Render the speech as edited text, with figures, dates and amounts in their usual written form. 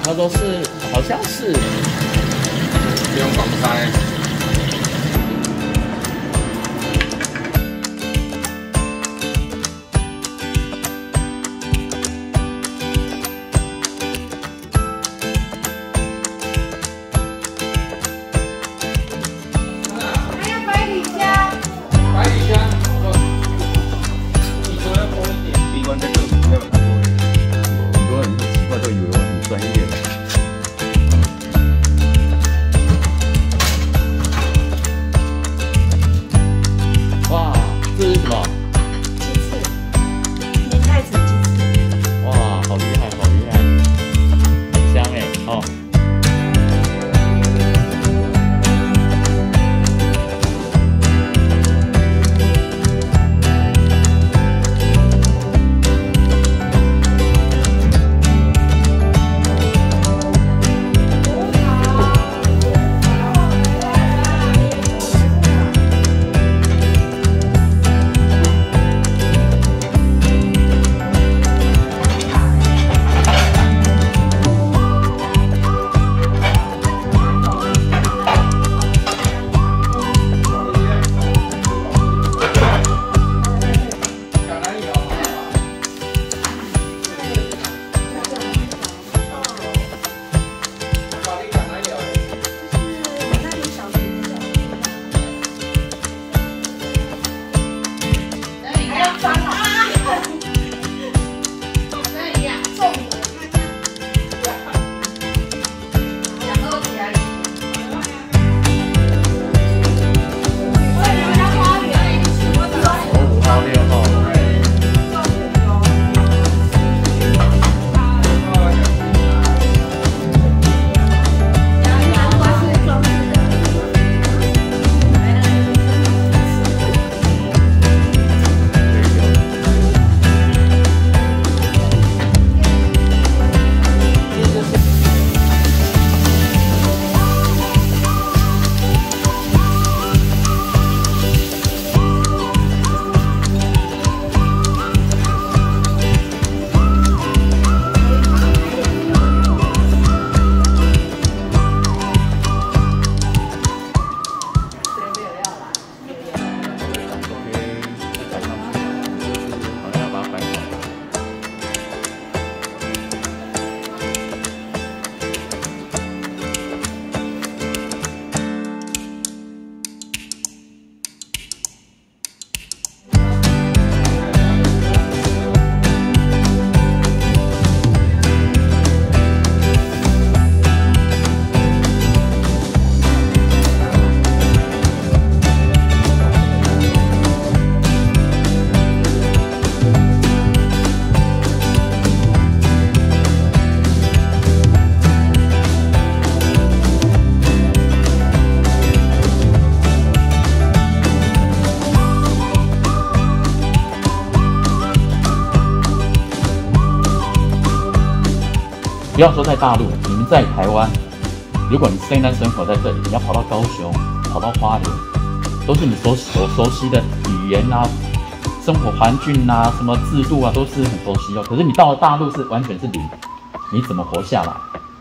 他都是好像是不用防晒。 还有百里香。 百里香，你说要多一点，闭关在这里，没有看过。 很多人奇怪，都以为我很专业。哇，这是什么？ 鸡翅，明太子鸡翅。 哇，好厉害，好厉害，很香哎，哦。不要说在大陆，你们在台湾，如果你现在生活在这里，你要跑到高雄、跑到花莲，都是你所熟悉的语言啊、生活环境啊、什么制度啊，都是很熟悉哦。可是你到了大陆是完全是零，你怎么活下来？